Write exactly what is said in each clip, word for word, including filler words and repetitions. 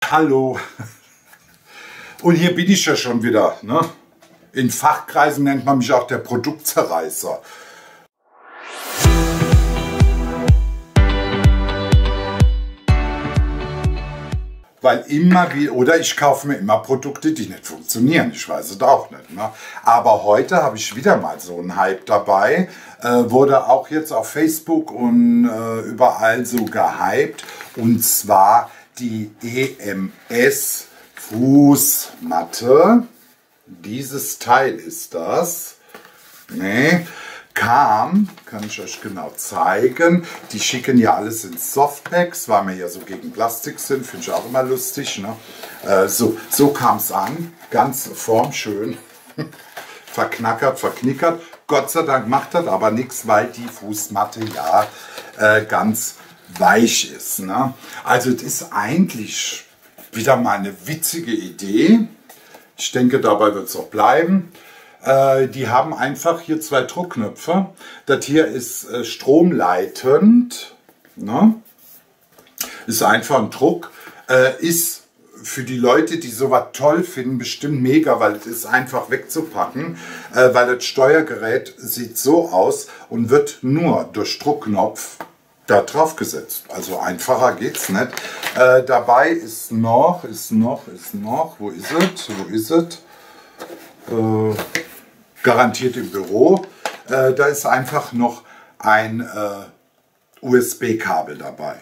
Hallo. Und hier bin ich ja schon wieder. Ne? In Fachkreisen nennt man mich auch der Produktzerreißer. Weil immer wie, oder ich kaufe mir immer Produkte, die nicht funktionieren. Ich weiß es auch nicht. Ne? Aber heute habe ich wieder mal so einen Hype dabei. Äh, wurde auch jetzt auf Facebook und äh, überall so gehypt. Und zwar die E M S Fußmatte. Dieses Teil ist das. Nee. Kam, kann ich euch genau zeigen. Die schicken ja alles in Softpacks, weil wir ja so gegen Plastik sind, finde ich auch immer lustig. Ne? Äh, so so kam es an, ganz formschön, verknackert, verknickert. Gott sei Dank macht das aber nichts, weil die Fußmatte ja äh, ganz weich ist. Ne? Also es ist eigentlich wieder mal eine witzige Idee. Ich denke, dabei wird es auch bleiben. Die haben einfach hier zwei Druckknöpfe. Das hier ist äh, stromleitend. Ne? Ist einfach ein Druck. Äh, ist für die Leute, die sowas toll finden, bestimmt mega, weil es ist einfach wegzupacken. Äh, weil das Steuergerät sieht so aus und wird nur durch Druckknopf da drauf gesetzt. Also einfacher geht's nicht. Äh, dabei ist noch, ist noch, ist noch, wo ist es? Wo ist es? Äh, Garantiert im Büro. Äh, da ist einfach noch ein äh, U S B-Kabel dabei.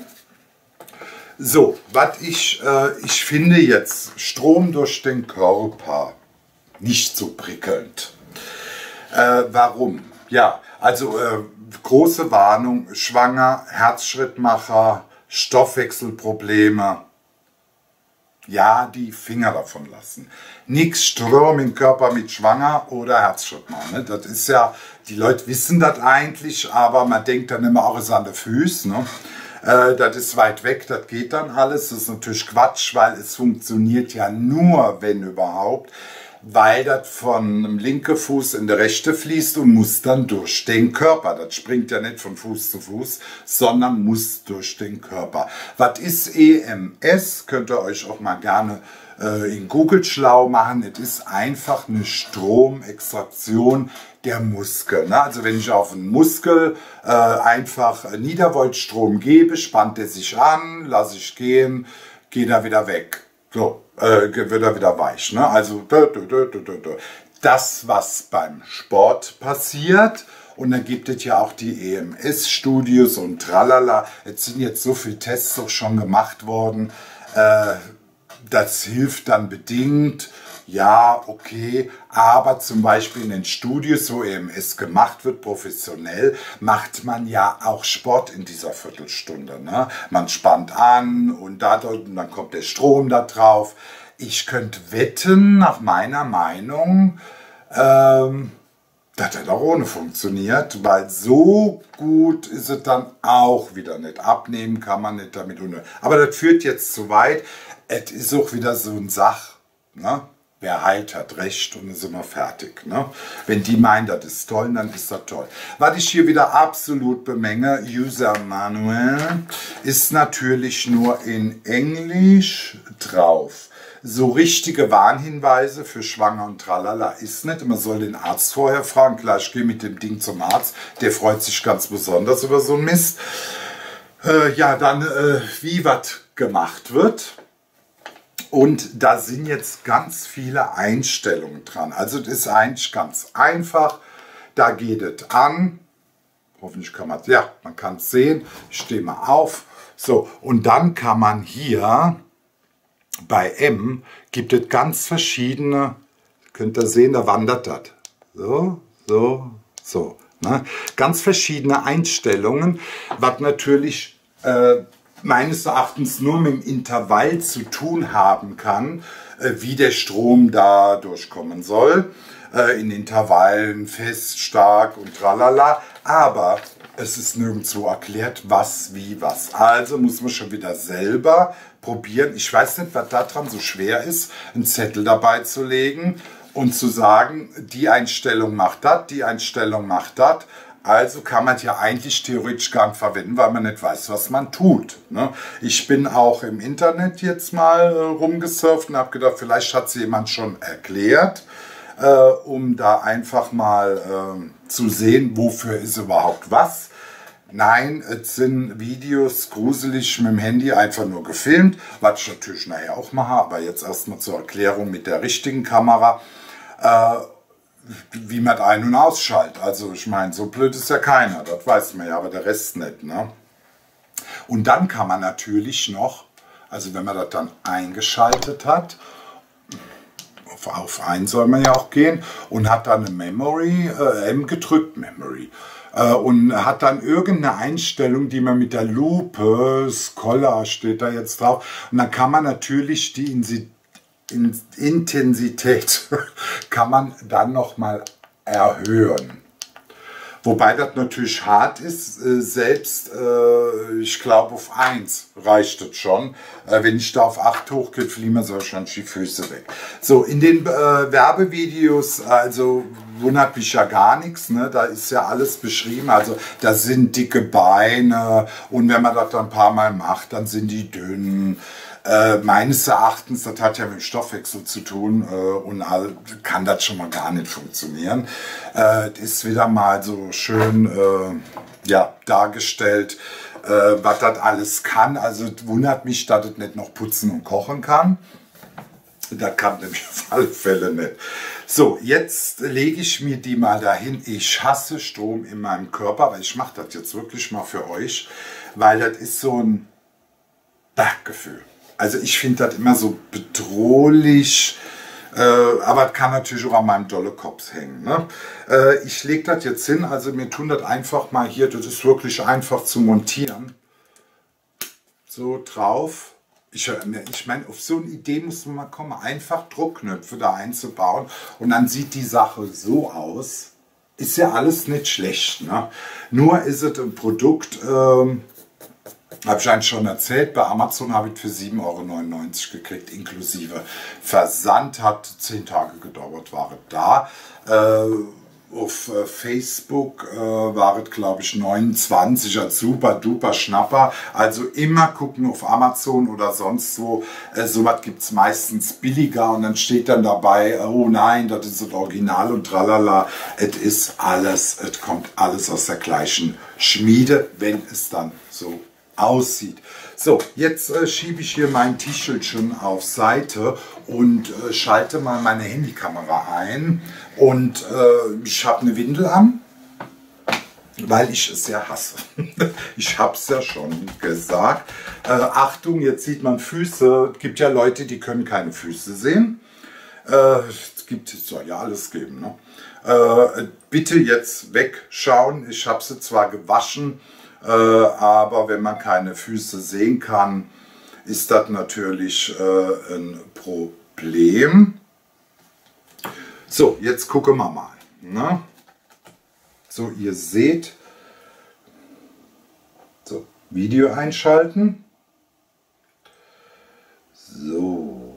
So, was ich, äh, ich finde jetzt Strom durch den Körper nicht so prickelnd. Äh, warum? Ja, also äh, große Warnung, schwanger, Herzschrittmacher, Stoffwechselprobleme. Ja, die Finger davon lassen. Nix Strom im Körper mit Schwanger oder Herzschrittmacher. Ne? Das ist ja, die Leute wissen das eigentlich, aber man denkt dann immer auch, es ist an den Füßen. Ne? Äh, das ist weit weg, das geht dann alles. Das ist natürlich Quatsch, weil es funktioniert ja nur, wenn überhaupt, weil das von dem linken Fuß in der rechte fließt und muss dann durch den Körper. Das springt ja nicht von Fuß zu Fuß, sondern muss durch den Körper. Was ist E M S? Könnt ihr euch auch mal gerne äh, in Google schlau machen. Es ist einfach eine Stromextraktion der Muskel. Ne? Also wenn ich auf einen Muskel äh, einfach Niedervoltstrom gebe, spannt er sich an, lasse ich gehen, geht er wieder weg. So, äh, wird er wieder weich. Ne? Also das, was beim Sport passiert. Und dann gibt es ja auch die E M S-Studios und tralala. Jetzt sind jetzt so viele Tests auch schon gemacht worden. Äh, das hilft dann bedingt. Ja, okay, aber zum Beispiel in den Studios, wo E M S gemacht wird, professionell, macht man ja auch Sport in dieser Viertelstunde. Ne? Man spannt an und, da, und dann kommt der Strom da drauf. Ich könnte wetten, nach meiner Meinung, ähm, dass das auch ohne funktioniert, weil so gut ist es dann auch wieder nicht. Abnehmen kann man nicht damit. Aber das führt jetzt zu weit. Es ist auch wieder so eine Sache, ne? Wer heilt, hat recht und ist immer fertig. Ne? Wenn die meinen, das ist toll, dann ist das toll. Was ich hier wieder absolut bemenge, User Manual, ist natürlich nur in Englisch drauf. So richtige Warnhinweise für Schwanger und Tralala ist nicht. Man soll den Arzt vorher fragen. Klar, ich gehe mit dem Ding zum Arzt. Der freut sich ganz besonders über so einen Mist. Äh, ja, dann äh, wie was gemacht wird. Und da sind jetzt ganz viele Einstellungen dran. Also das ist eigentlich ganz einfach. Da geht es an. Hoffentlich kann man es, ja, man kann es sehen. Ich stehe mal auf. So, und dann kann man hier bei M, gibt es ganz verschiedene, könnt ihr sehen, da wandert das. So, so, so. Ne? Ganz verschiedene Einstellungen, was natürlich äh, meines Erachtens nur mit dem Intervall zu tun haben kann, äh, wie der Strom da durchkommen soll. Äh, in Intervallen, fest, stark und tralala. Aber es ist nirgendwo erklärt, was, wie, was. Also muss man schon wieder selber probieren. Ich weiß nicht, was daran so schwer ist, einen Zettel dabei zu legen und zu sagen, die Einstellung macht das, die Einstellung macht das. Also kann man ja eigentlich theoretisch gar nicht verwenden, weil man nicht weiß, was man tut. Ne? Ich bin auch im Internet jetzt mal äh, rumgesurft und habe gedacht, vielleicht hat es jemand schon erklärt, äh, um da einfach mal äh, zu sehen, wofür ist überhaupt was. Nein, es sind Videos gruselig mit dem Handy einfach nur gefilmt, was ich natürlich nachher auch mache, aber jetzt erstmal zur Erklärung mit der richtigen Kamera. Äh, wie man ein- und ausschaltet. Also ich meine, so blöd ist ja keiner, das weiß man ja, aber der Rest nicht. Ne? Und dann kann man natürlich noch, also wenn man das dann eingeschaltet hat, auf, auf einen soll man ja auch gehen, und hat dann eine Memory, äh, M gedrückt, Memory, äh, und hat dann irgendeine Einstellung, die man mit der Lupe, Scholar steht da jetzt drauf, und dann kann man natürlich die in sie In Intensität kann man dann noch mal erhöhen. Wobei das natürlich hart ist, selbst, ich glaube, auf eins reicht es schon. Wenn ich da auf acht hochgehe, fliegen mir so schon die Füße weg. So, in den Werbevideos, also wundert mich ja gar nichts, ne? Da ist ja alles beschrieben, also da sind dicke Beine, und wenn man das dann ein paar Mal macht, dann sind die dünn. Äh, meines Erachtens, das hat ja mit dem Stoffwechsel zu tun, äh, und all, kann das schon mal gar nicht funktionieren. Äh, das ist wieder mal so schön äh, ja, dargestellt, äh, was das alles kann. Also wundert mich, dass es nicht noch putzen und kochen kann. Das kann nämlich auf alle Fälle nicht. So, jetzt lege ich mir die mal dahin. Ich hasse Strom in meinem Körper, aber ich mache das jetzt wirklich mal für euch, weil das ist so ein Berggefühl. Also ich finde das immer so bedrohlich, äh, aber es kann natürlich auch an meinem dolle Kopf hängen. Ne? Äh, ich lege das jetzt hin, also mir tun das einfach mal hier, das ist wirklich einfach zu montieren. So drauf. Ich, ich meine, auf so eine Idee muss man mal kommen, einfach Druckknöpfe da einzubauen, und dann sieht die Sache so aus. Ist ja alles nicht schlecht. Ne? Nur ist es ein Produkt, ähm, habe ich eigentlich schon erzählt, bei Amazon habe ich für sieben Euro neunundneunzig gekriegt, inklusive Versand, hat zehn Tage gedauert, war es da. Äh, auf äh, Facebook äh, war es, glaube ich, neunundzwanzig, als super duper Schnapper. Also immer gucken auf Amazon oder sonst wo, äh, sowas gibt es meistens billiger, und dann steht dann dabei, oh nein, das ist das Original und tralala. Es ist alles, es kommt alles aus der gleichen Schmiede, wenn es dann so aussieht. So, jetzt äh, schiebe ich hier mein T-Shirtchen auf Seite und äh, schalte mal meine Handykamera ein, und äh, ich habe eine Windel an, weil ich es ja hasse. Ich habe es ja schon gesagt. Äh, Achtung, jetzt sieht man Füße. Es gibt ja Leute, die können keine Füße sehen. Äh, es gibt, es soll ja alles geben. Ne? Äh, bitte jetzt wegschauen. Ich habe sie zwar gewaschen, Äh, aber wenn man keine Füße sehen kann, ist das natürlich äh, ein Problem. So, jetzt gucken wir mal. Ne? So, ihr seht, so, Video einschalten. So.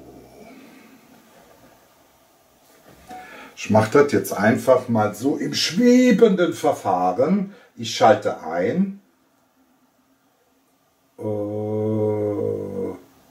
Ich mache das jetzt einfach mal so im schwebenden Verfahren. Ich schalte ein. Uh,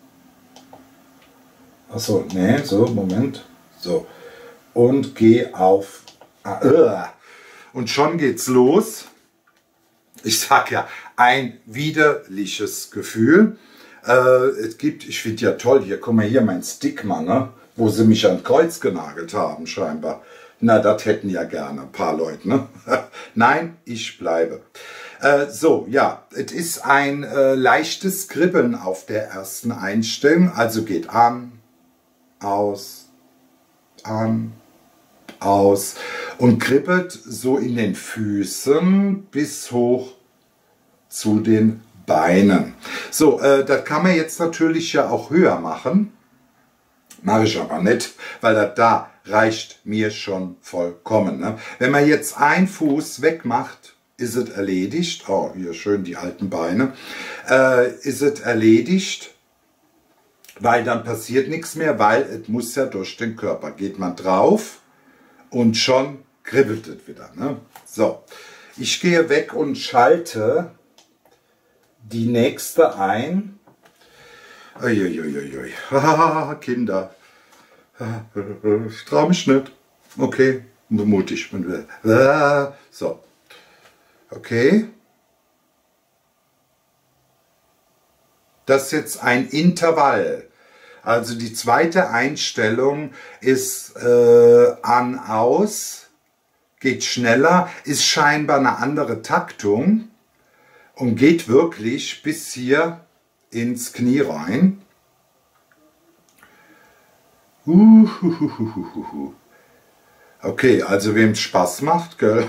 achso, ne, so, Moment. So. Und gehe auf. Ah, uh, und schon geht's los. Ich sag ja, ein widerliches Gefühl. Äh, es gibt, ich finde ja toll, hier, guck mal hier, mein Stigma, ne? Wo sie mich an Kreuz genagelt haben, scheinbar. Na, das hätten ja gerne ein paar Leute, ne? Nein, ich bleibe. Äh, so, ja, es ist ein äh, leichtes Kribbeln auf der ersten Einstellung. Also geht an, aus, an, aus und kribbelt so in den Füßen bis hoch zu den Beinen. So, äh, das kann man jetzt natürlich ja auch höher machen. Mache ich aber nicht, weil das da reicht mir schon vollkommen. Ne? Wenn man jetzt einen Fuß wegmacht, ist es erledigt. Oh, hier schön die alten Beine. Äh, ist es erledigt, weil dann passiert nichts mehr, weil es muss ja durch den Körper. Geht man drauf und schon kribbelt es wieder. Ne? So, Ich gehe weg und schalte die nächste ein. Uiuiuiui. Kinder. Ich traue mich nicht. Okay, mutig. So. Okay. Das ist jetzt ein Intervall. Also die zweite Einstellung ist äh, an, aus, geht schneller, ist scheinbar eine andere Taktung und geht wirklich bis hier ins Knie rein. Uhuhuhuhu. Okay, also wem es Spaß macht, gell?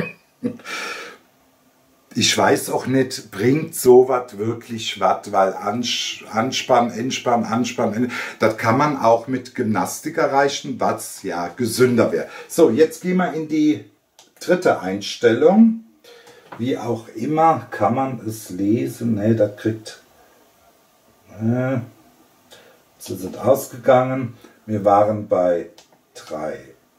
Ich weiß auch nicht, bringt sowas wirklich was, weil Anspann, Entspann, Anspann, das kann man auch mit Gymnastik erreichen, was ja gesünder wäre. So, jetzt gehen wir in die dritte Einstellung. Wie auch immer kann man es lesen. Ne, das kriegt... Äh, so sind ausgegangen. Wir waren bei drei.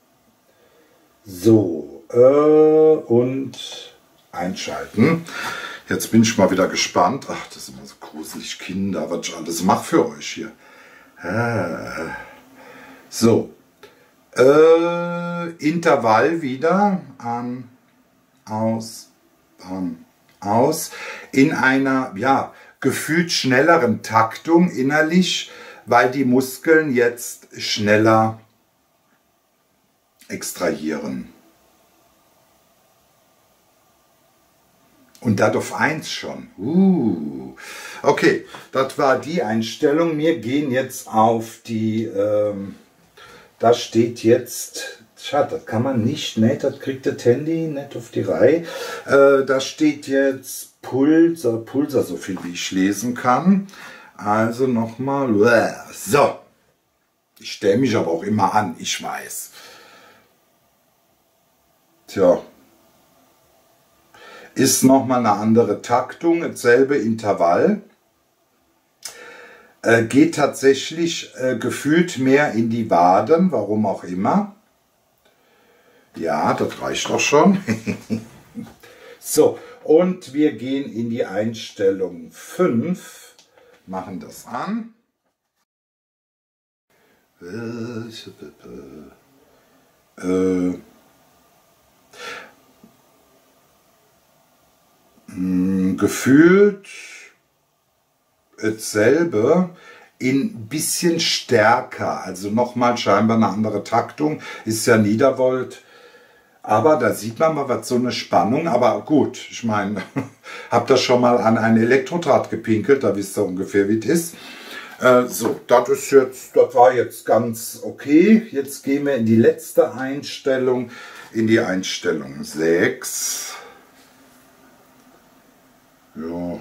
So, äh, und... einschalten. Jetzt bin ich mal wieder gespannt. Ach, das ist immer so gruselig, Kinder, was ich alles mache für euch hier. Ah. So. Äh, Intervall wieder. An, aus, an, aus. In einer, ja, gefühlt schnelleren Taktung innerlich, weil die Muskeln jetzt schneller extrahieren. Und das auf eins schon. Uh. Okay, das war die Einstellung. Wir gehen jetzt auf die, ähm, da steht jetzt, schade, das kann man nicht, ne, das kriegt das Handy nicht auf die Reihe. Äh, da steht jetzt Pulser, Pulser, so viel wie ich lesen kann. Also nochmal, so. Ich stelle mich aber auch immer an, ich weiß. Tja. Ist nochmal eine andere Taktung, dasselbe Intervall. Äh, geht tatsächlich äh, gefühlt mehr in die Waden, warum auch immer. Ja, das reicht doch schon. So, und wir gehen in die Einstellung fünf, machen das an. Äh, gefühlt dasselbe, in ein bisschen stärker, also nochmal scheinbar eine andere Taktung, ist ja Niedervolt, aber da sieht man mal, was so eine Spannung, aber gut, ich meine, habt ihr schon mal an ein Elektrodraht gepinkelt, da wisst ihr ungefähr, wie es ist. Äh, so, das ist jetzt, das war jetzt ganz okay, jetzt gehen wir in die letzte Einstellung, in die Einstellung sechs. Ja.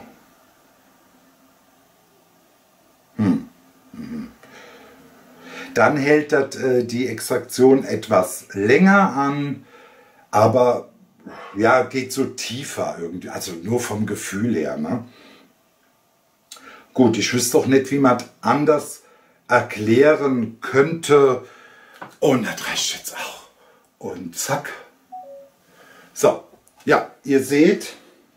Hm. Mhm. Dann hält das, äh, die Extraktion etwas länger an, aber ja, geht so tiefer irgendwie, also nur vom Gefühl her. Ne? Gut, ich wüsste doch nicht, wie man das anders erklären könnte. Und das reicht jetzt auch. Und zack. So, ja, ihr seht,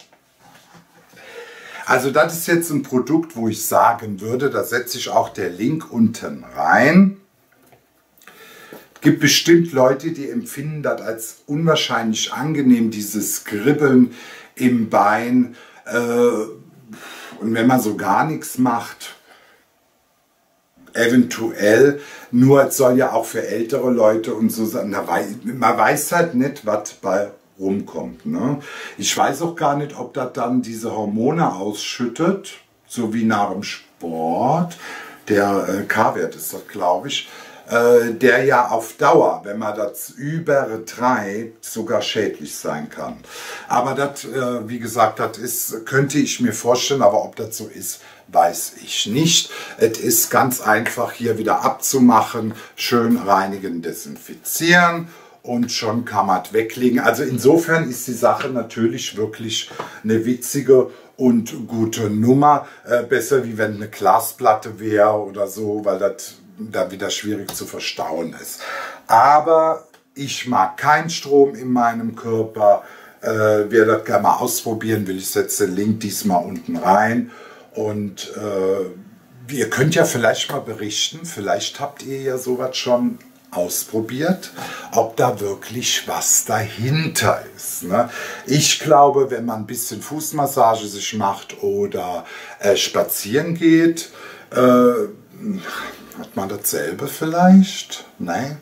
also das ist jetzt ein Produkt, wo ich sagen würde, da setze ich auch der Link unten rein. Es gibt bestimmt Leute, die empfinden das als unwahrscheinlich angenehm, dieses Kribbeln im Bein. Und wenn man so gar nichts macht, eventuell, nur es soll ja auch für ältere Leute und so sein, man weiß halt nicht, was bei rumkommt. Ne? Ich weiß auch gar nicht, ob das dann diese Hormone ausschüttet, so wie nach dem Sport. Der äh, K-Wert ist das, glaube ich, äh, der ja auf Dauer, wenn man das übertreibt, sogar schädlich sein kann. Aber das, äh, wie gesagt, das ist, könnte ich mir vorstellen, aber ob das so ist, weiß ich nicht. Es ist ganz einfach hier wieder abzumachen, schön reinigen, desinfizieren. Und schon kann man es weglegen. Also insofern ist die Sache natürlich wirklich eine witzige und gute Nummer. Äh, besser wie wenn eine Glasplatte wäre oder so, weil das da wieder schwierig zu verstauen ist. Aber ich mag keinen Strom in meinem Körper. Äh, wer das gerne mal ausprobieren will, ich setze den Link diesmal unten rein. Und äh, ihr könnt ja vielleicht mal berichten, vielleicht habt ihr ja sowas schon ausprobiert, ob da wirklich was dahinter ist. Ne? Ich glaube, wenn man ein bisschen Fußmassage sich macht oder äh, spazieren geht, äh, hat man dasselbe vielleicht? Nein.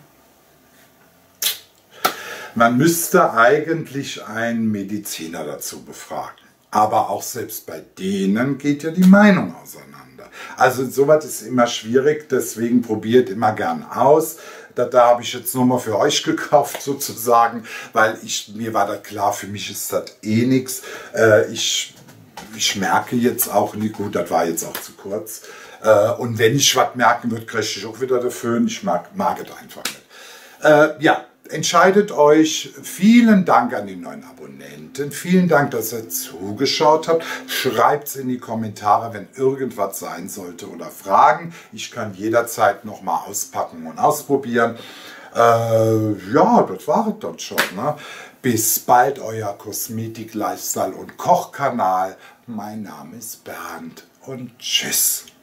Man müsste eigentlich einen Mediziner dazu befragen. Aber auch selbst bei denen geht ja die Meinung auseinander. Also sowas ist immer schwierig, deswegen probiert immer gern aus. Da, da habe ich jetzt nur mal für euch gekauft sozusagen, weil ich, mir war da klar, für mich ist das eh nichts. Äh, ich, ich merke jetzt auch nicht, gut, das war jetzt auch zu kurz. Äh, und wenn ich was merken würde, kriege ich auch wieder dafür. Ich mag, mag es einfach nicht. Äh, ja. Entscheidet euch. Vielen Dank an die neuen Abonnenten. Vielen Dank, dass ihr zugeschaut habt. Schreibt es in die Kommentare, wenn irgendwas sein sollte oder Fragen. Ich kann jederzeit nochmal auspacken und ausprobieren. Äh, ja, das war es dann schon. Ne? Bis bald, euer Kosmetik-, Lifestyle- und Kochkanal. Mein Name ist Bernd und tschüss.